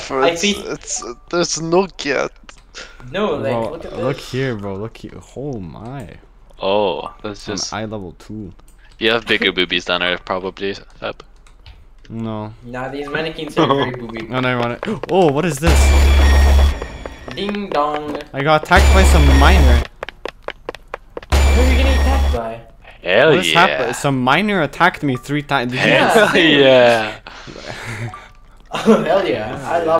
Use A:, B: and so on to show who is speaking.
A: bro. It's there's no cat.
B: No, like
C: Bro,
B: look at this.
C: look here, bro. Look here. Oh my.
D: Oh, that's
C: On
D: just.
C: eye level 2.
D: You have bigger boobies than her, probably. Fab.
C: No.
B: Nah, these mannequins are very booby.
C: No, no, I want it. Oh, what is this?
B: Ding dong.
C: I got attacked by some miner.
B: Who are you getting attacked by?
D: Hell
C: What happened? Some miner attacked me 3 times.
D: Hell yeah.
B: Oh hell yeah! I love.